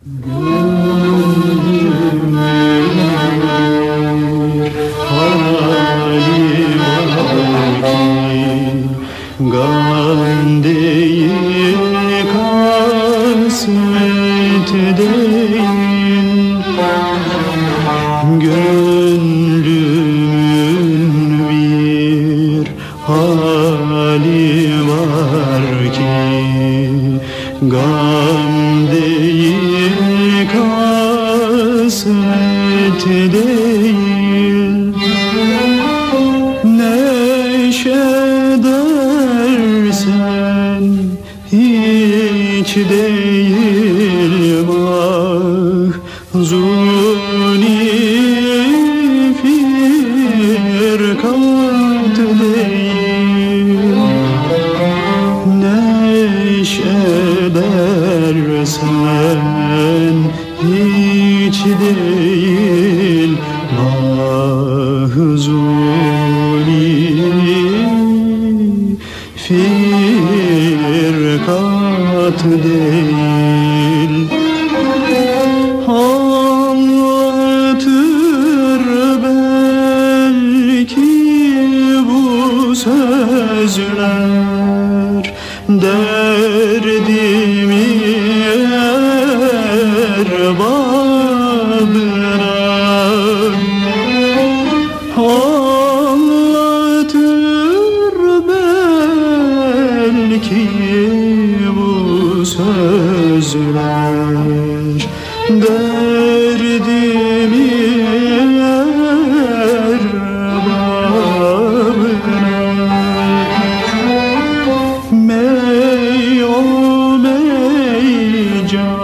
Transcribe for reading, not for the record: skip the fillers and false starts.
Gönlümün hali var ki gam değil, kasvet değil. Gönlümün bir hali var ki gam değil, kasvet değil. Neşe dersen hiç değil, mahzuni firkat değil. Neşe dersen hiç değil, mahzuni firkat değil. Anlatır belki bu sözler derdimi erbabına. Anlatır belki bu sözler derdimi erbabına. Mey o mey can